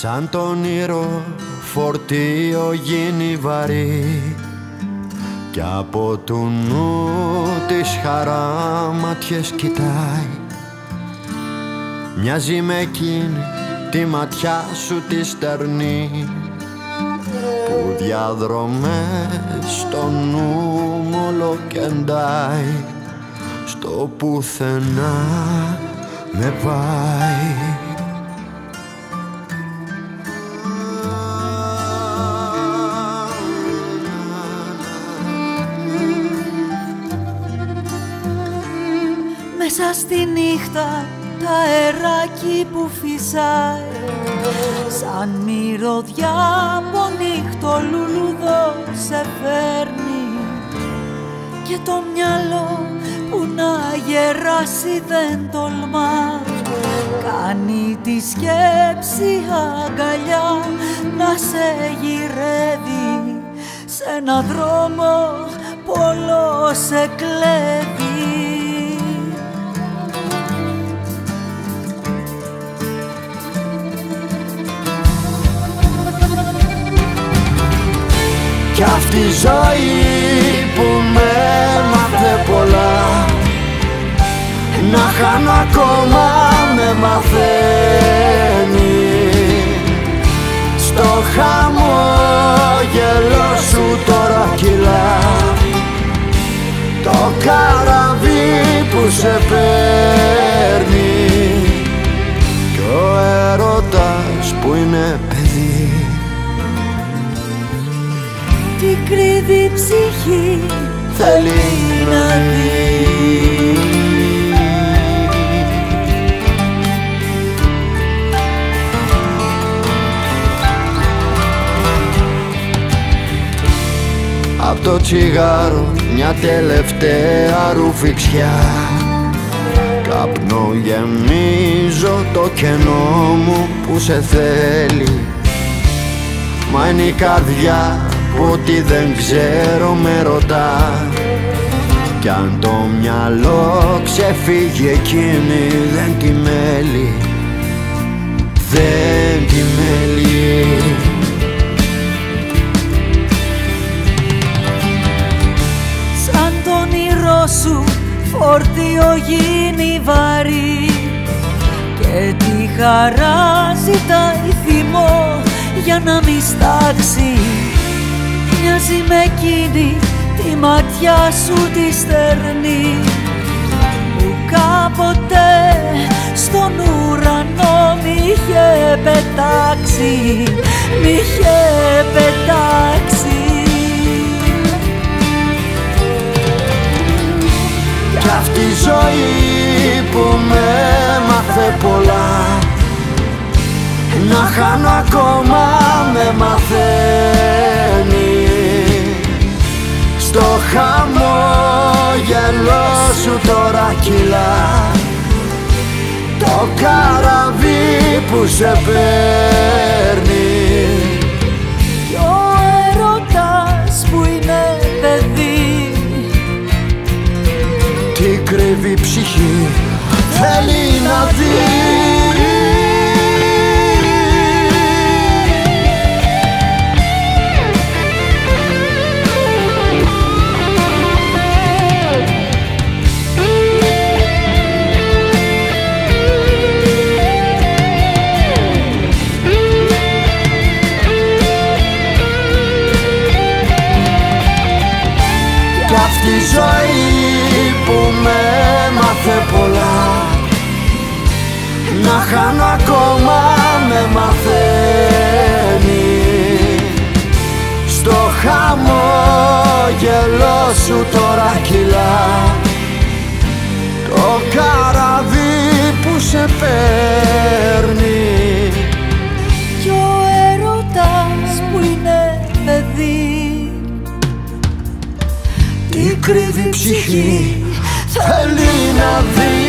Σαν το όνειρο φορτίο γίνει βαρύ κι από του νου της χαράματιες κοιτάει. Μοιάζει με εκείνη τη ματιά σου τη στερνή που διαδρομές στο νου μου ολοκεντάει, στο πουθενά με πάει. Μέσα στη νύχτα τα αεράκι που φυσάει σαν μυρωδιά από νύχτο λουλουδό σε φέρνει και το μυαλό που να γεράσει δεν τολμά, κάνει τη σκέψη αγκαλιά να σε γυρεύει σε ένα δρόμο πολλό σε κλέβει. Κι αυτή η ζωή που με έμαθε πολλά, να χάνω ακόμα με μαθαίνει. Στο χαμόγελο σου τώρα κυλά το καραβί που σε παίρνει κι ο έρωτας που είναι παιδί. Τι κρύβει ψυχή θέλει να δει. Απ' το τσιγάρο μια τελευταία ρουφιξιά, καπνό γεμίζω το κενό μου που σε θέλει. Μα είναι η καρδιά που ό,τι δεν ξέρω με ρωτά, κι αν το μυαλό ξεφύγει εκείνη δεν τη μέλει, δεν τη μέλει. Σαν το όνειρό σου φορτίο γίνει βαρύ και τη χαρά ζητάει θυμό για να μη στάξει. Μοιάζει με εκείνη τη ματιά σου τη στερνή που κάποτε στον ουρανό μ' είχε πετάξει, μ' είχε πετάξει. Κι αυτή η ζωή που με έμαθε πολλά, να χάνω ακόμα με μαθαίνει. Στο χαμόγελο σου τώρα κυλά το καραβί που σε παίρνει κι ο έρωτας που είναι παιδί. Τι κρύβει ψυχή θέλει να δει. Κι αυτή η ζωή που με έμαθε πολλά, να χάνω ακόμα με μαθαίνει. Στο χαμόγελο σου τώρα κυλά το καραβί που σε παίρνει Κι ο έρωτας που είναι παιδί. Τι κρύβει ψυχή θέλει να δει.